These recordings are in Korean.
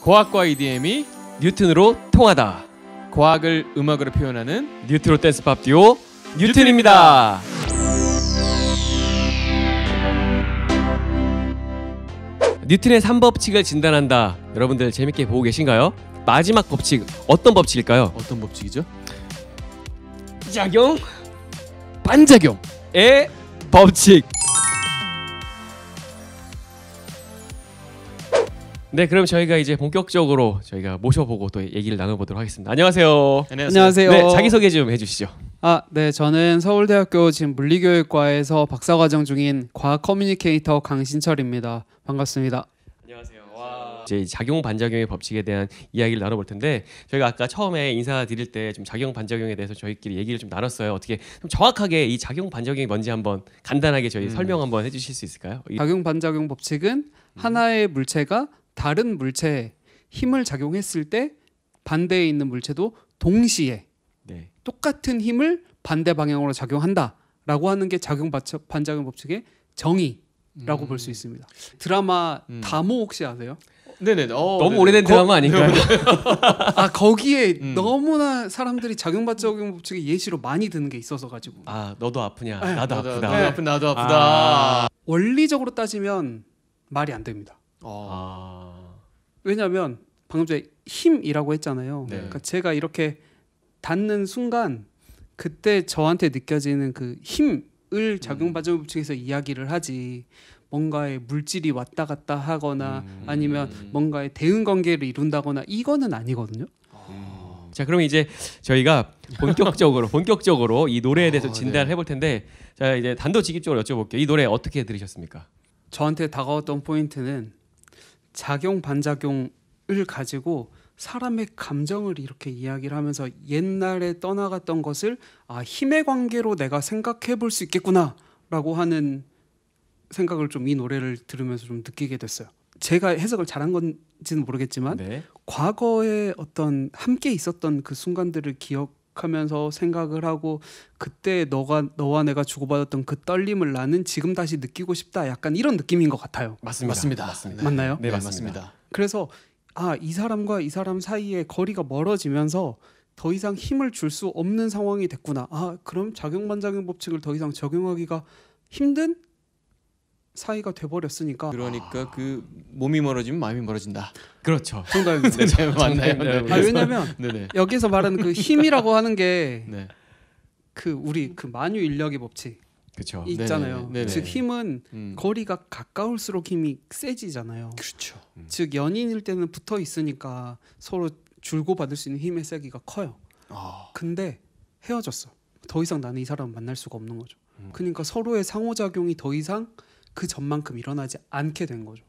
과학과 EDM이 뉴튼으로 통하다. 과학을 음악으로 표현하는 뉴트로 댄스 팝 듀오 뉴튼입니다. 뉴튼의 3법칙을 진단한다. 여러분들 재밌게 보고 계신가요? 마지막 법칙 어떤 법칙일까요? 어떤 법칙이죠? 작용 반작용의 법칙. 네, 그럼 저희가 이제 본격적으로 저희가 모셔보고 또 얘기를 나눠보도록 하겠습니다. 안녕하세요. 안녕하세요. 네, 자기소개 좀 해주시죠. 네, 저는 서울대학교 지금 물리교육과에서 박사과정 중인 과학 커뮤니케이터 강신철입니다. 반갑습니다. 안녕하세요. 이제 작용 반작용의 법칙에 대한 이야기를 나눠볼 텐데 저희가 아까 처음에 인사드릴 때 좀 작용 반작용에 대해서 저희끼리 얘기를 좀 나눴어요. 어떻게 좀 정확하게 이 작용 반작용이 뭔지 한번 간단하게 저희 설명 한번 해주실 수 있을까요? 작용 반작용 법칙은 하나의 물체가 다른 물체에 힘을 작용했을 때 반대에 있는 물체도 동시에 네. 똑같은 힘을 반대 방향으로 작용한다라고 하는 게 작용 반작용 법칙의 정의라고 볼 수 있습니다. 드라마 다모 혹시 아세요? 네네. 너무 오래된 드라마 아닌가요? 거기에 너무나 사람들이 작용 반작용 법칙의 예시로 많이 드는 게 있어서 가지고 너도 아프냐? 네. 나도 아프다. 나도 아프다. 원리적으로 따지면 말이 안 됩니다. 왜냐하면 방금 전에 힘이라고 했잖아요. 네. 그러니까 제가 이렇게 닿는 순간 그때 저한테 느껴지는 그 힘을 작용 반작용 법칙에서 이야기를 하지 뭔가의 물질이 왔다 갔다 하거나 아니면 뭔가의 대응 관계를 이룬다거나 이거는 아니거든요. 자, 그럼 이제 저희가 본격적으로 이 노래에 대해서 진단을 해볼 텐데 자, 이제 단도직입적으로 여쭤볼게요. 이 노래 어떻게 들으셨습니까? 저한테 다가왔던 포인트는 작용 반작용을 가지고 사람의 감정을 이렇게 이야기를 하면서 옛날에 떠나갔던 것을 힘의 관계로 내가 생각해 볼 수 있겠구나라고 하는 생각을 좀 이 노래를 들으면서 좀 느끼게 됐어요. 제가 해석을 잘한 건지는 모르겠지만 네. 과거에 어떤 함께 있었던 그 순간들을 기억하면서 생각을 하고 그때 너와 내가 주고받았던 그 떨림을 나는 지금 다시 느끼고 싶다. 약간 이런 느낌인 것 같아요. 맞습니다. 맞나요? 네, 맞습니다. 그래서 이 사람과 이 사람 사이에 거리가 멀어지면서 더 이상 힘을 줄 수 없는 상황이 됐구나. 그럼 작용 반작용 법칙을 더 이상 적용하기가 힘든 사이가 돼버렸으니까. 그러니까 그 몸이 멀어지면 마음이 멀어진다. 그렇죠. 정답입니다. 네, 맞나요? 왜냐하면 네네. 여기서 말하는 그 힘이라고 하는 게 네. 우리 만유 인력의 법칙 그렇죠. 있잖아요. 네네. 즉 힘은 거리가 가까울수록 힘이 세지잖아요. 그렇죠. 즉 연인일 때는 붙어 있으니까 서로 줄고 받을 수 있는 힘의 세기가 커요. 근데 헤어졌어. 더 이상 나는 이 사람을 만날 수가 없는 거죠. 그러니까 서로의 상호작용이 더 이상 그 전만큼 일어나지 않게 된 거죠.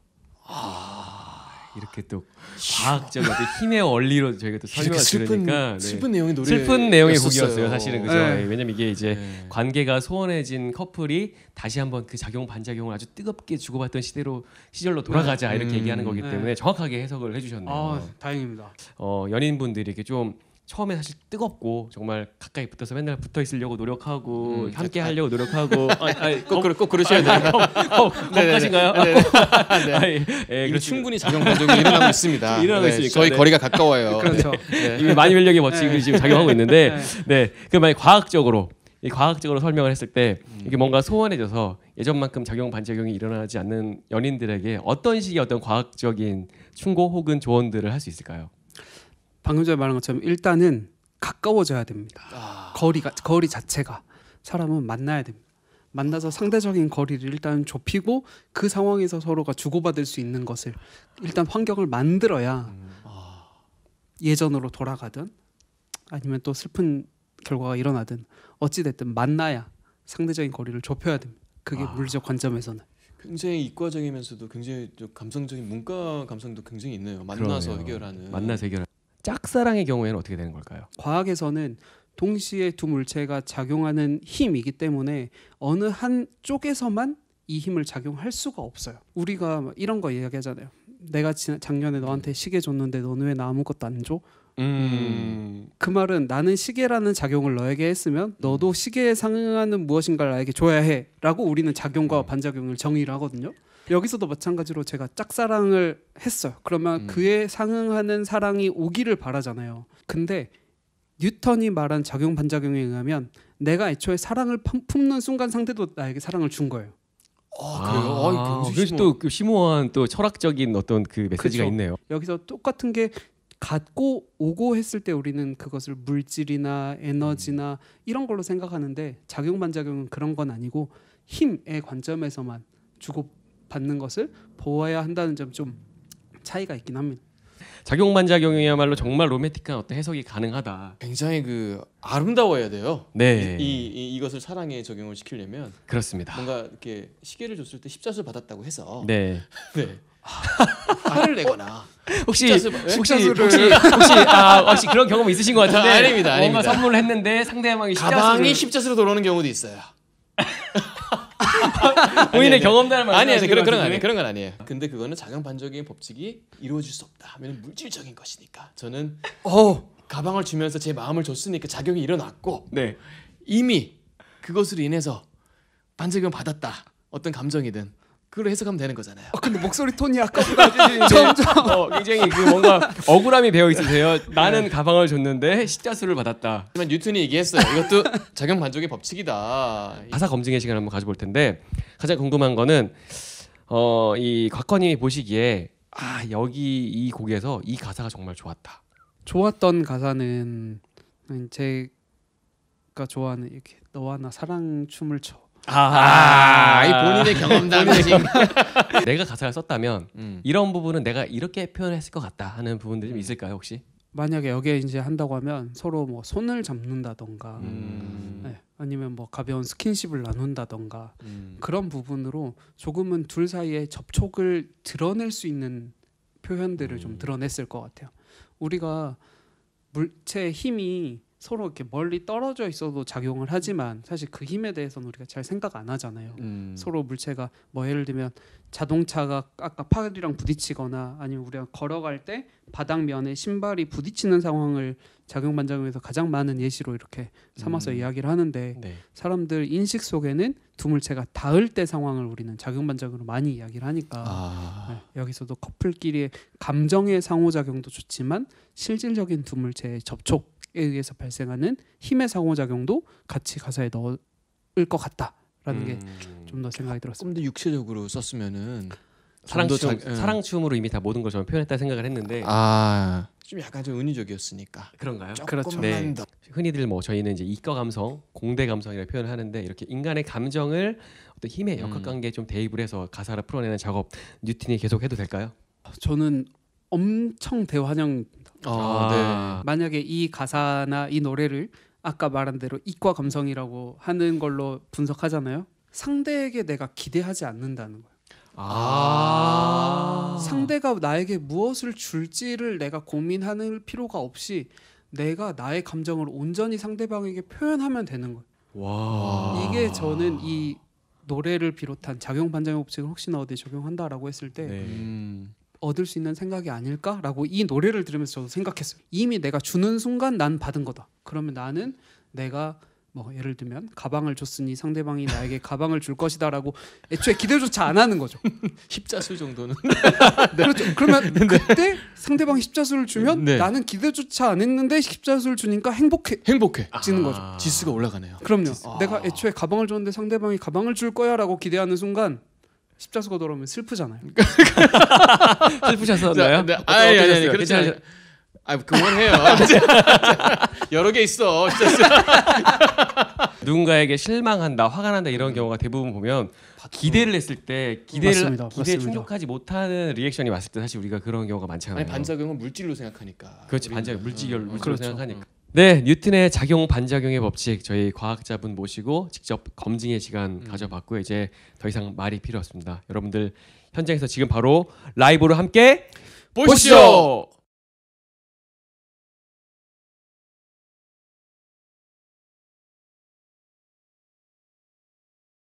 이렇게 또 과학적 어떤 힘의 원리로 저희가 또 설명을 들으니까 슬픈 내용의 노래. 슬픈 내용의 곡이었어요. 사실은 그죠. 네. 왜냐면 이게 이제 관계가 소원해진 커플이 다시 한번 그 작용 반작용을 아주 뜨겁게 주고받던 시절로 돌아가자 이렇게 얘기하는 거기 때문에 정확하게 해석을 해주셨네요. 다행입니다. 연인분들이 이렇게 좀 처음에 사실 뜨겁고 정말 가까이 붙어서 맨날 붙어 있으려고 노력하고 함께 하려고 노력하고 꼭 그러셔야 돼요. 겁가신가요? 이미 충분히 작용 반작용이 일어나고 있습니다. 일어나고 있으니까. 저희 거리가 가까워요. 그렇죠. 이미 만유 인력의 법칙이 지금 작용하고 있는데, 그 만약 과학적으로 설명을 했을 때 이게 뭔가 소원해져서 예전만큼 작용 반작용이 일어나지 않는 연인들에게 어떤 식의 어떤 과학적인 충고 혹은 조언들을 할 수 있을까요? 방금 전에 말한 것처럼 일단은 가까워져야 됩니다. 거리 자체가 사람은 만나야 됩니다. 만나서 상대적인 거리를 일단 좁히고 그 상황에서 서로가 주고받을 수 있는 것을 일단 환경을 만들어야 예전으로 돌아가든 아니면 또 슬픈 결과가 일어나든 어찌됐든 만나야 상대적인 거리를 좁혀야 됩니다. 그게 물리적 관점에서는. 굉장히 이과적이면서도 굉장히 좀 감성적인 문과 감성도 굉장히 있네요. 만나서 해결하는. 만나서 해결하는. 짝사랑의 경우에는 어떻게 되는 걸까요? 과학에서는 동시에 두 물체가 작용하는 힘이기 때문에 어느 한 쪽에서만 이 힘을 작용할 수가 없어요. 우리가 이런 거 이야기하잖아요. 내가 작년에 너한테 시계 줬는데 너는 왜 나 아무것도 안 줘? 그 말은 나는 시계라는 작용을 너에게 했으면 너도 시계에 상응하는 무엇인가를 나에게 줘야 해 라고 우리는 작용과 반작용을 정의를 하거든요. 여기서도 마찬가지로 제가 짝사랑을 했어요. 그러면 그에 상응하는 사랑이 오기를 바라잖아요. 근데 뉴턴이 말한 작용 반작용에 의하면 내가 애초에 사랑을 품는 순간 상대도 나에게 사랑을 준 거예요. 그래요? 그래서 또 그 심오한 또 철학적인 어떤 그 메시지가 그쵸. 있네요. 여기서 똑같은 게 갖고 오고 했을 때 우리는 그것을 물질이나 에너지나 이런 걸로 생각하는데 작용 반작용은 그런 건 아니고 힘의 관점에서만 주고 받는 것을 보아야 한다는 점 좀 차이가 있긴 합니다. 작용 반작용이야말로 정말 로맨틱한 어떤 해석이 가능하다. 굉장히 그 아름다워야 돼요. 네. 이것을 사랑에 적용을 시키려면 그렇습니다. 뭔가 이렇게 시계를 줬을 때 십자수를 받았다고 해서 네. 네. 화를 내거나 혹시 십자수를- 혹시 그런 경험 있으신 것 같은데 아닙니다, 뭔가 아닙니다. 선물을 했는데 상대방이 가방이 십자수를 십자수로 돌아오는 경우도 있어요. 본인의 아니, 경험담을 아니 말씀하시는 그런 것 건 같은데. 아니에요. 그런 건 아니에요. 근데 그거는 작용 반작용의 법칙이 이루어질 수 없다 하면 물질적인 것이니까 저는 가방을 주면서 제 마음을 줬으니까 작용이 일어났고 네. 이미 그것으로 인해서 반작용 받았다. 어떤 감정이든 그걸 해석하면 되는 거잖아요. 근데 목소리 톤이 아까보다 점점 굉장히 그 뭔가 억울함이 배어 있으세요. 나는 가방을 줬는데 십자수를 받았다. 하지만 뉴턴이 얘기했어요. 이것도 작용 반작용의 법칙이다. 가사 검증의 시간을 한번 가져볼 텐데 가장 궁금한 거는 이 곽건님이 보시기에 여기 이 곡에서 이 가사가 정말 좋았다. 좋았던 가사는 제가 좋아하는 이렇게 너와 나 사랑 춤을 춰. 이 본인의 경험담이지. 내가 가사를 썼다면 이런 부분은 내가 이렇게 표현했을 것 같다 하는 부분들이 좀 있을까요 혹시? 만약에 여기에 이제 한다고 하면 서로 뭐 손을 잡는다던가 네, 아니면 뭐 가벼운 스킨십을 나눈다던가 그런 부분으로 조금은 둘 사이의 접촉을 드러낼 수 있는 표현들을 좀 드러냈을 것 같아요. 우리가 물체의 힘이 서로 이렇게 멀리 떨어져 있어도 작용을 하지만 사실 그 힘에 대해서는 우리가 잘 생각 안 하잖아요. 서로 물체가 뭐 예를 들면 자동차가 아까 팔이랑 부딪히거나 아니면 우리가 걸어갈 때 바닥면에 신발이 부딪히는 상황을 작용 반작용에서 가장 많은 예시로 이렇게 삼아서 이야기를 하는데 네. 사람들 인식 속에는 두 물체가 닿을 때 상황을 우리는 작용 반작용으로 많이 이야기를 하니까 네, 여기서도 커플끼리의 감정의 상호작용도 좋지만 실질적인 두 물체의 접촉에 의해서 발생하는 힘의 상호작용도 같이 가사에 넣을 것 같다라는 게 좀 더 생각이 들었습니다. 좀 더 육체적으로 썼으면은 사랑춤으로 이미 다 모든 걸 저는 표현했다 생각을 했는데 좀 약간 좀 은유적이었으니까 그런가요? 그렇죠. 네. 흔히들 뭐 저희는 이제 이과 감성, 공대 감성이라고 표현을 하는데 이렇게 인간의 감정을 어떤 힘의 역학관계에 좀 대입을 해서 가사를 풀어내는 작업 뉴턴이 계속 해도 될까요? 저는 엄청 대환영입니다. 네. 만약에 이 가사나 이 노래를 아까 말한 대로 이과 감성이라고 하는 걸로 분석하잖아요. 상대에게 내가 기대하지 않는다는 거예요. 상대가 나에게 무엇을 줄지를 내가 고민하는 필요가 없이 내가 나의 감정을 온전히 상대방에게 표현하면 되는 거예요. 와. 이게 저는 이 노래를 비롯한 작용 반작용 법칙을 혹시나 어디에 적용한다라고 했을 때 얻을 수 있는 생각이 아닐까라고 이 노래를 들으면서 저도 생각했어요. 이미 내가 주는 순간 난 받은 거다. 그러면 나는 내가 뭐 예를 들면 가방을 줬으니 상대방이 나에게 가방을 줄 것이다라고 애초에 기대조차 안 하는 거죠. 십자수 정도는 그렇죠. 그러면 그때 상대방이 십자수를 주면 네. 나는 기대조차 안 했는데 십자수를 주니까 행복해지는 거죠. 지수가 올라가네요. 그럼요. 내가 애초에 가방을 줬는데 상대방이 가방을 줄 거야라고 기대하는 순간 십자수가 돌아오면 슬프잖아요. 슬프셨었나요? 아니 그렇지 않아요. 그만해요. 여러 개 있어. 누군가에게 실망한다, 화가 난다 이런 경우가 대부분 보면 기대를 했을 때 기대에 맞습니다. 충족하지 못하는 리액션이 왔을 때 사실 우리가 그런 경우가 많잖아요. 아니 반작용은 물질로 생각하니까. 그렇지, 반작용 물질로 그렇죠. 생각하니까. 네, 뉴턴의 작용 반작용의 법칙 저희 과학자분 모시고 직접 검증의 시간 가져봤고요. 이제 더 이상 말이 필요 없습니다. 여러분들 현장에서 지금 바로 라이브로 함께 보시죠.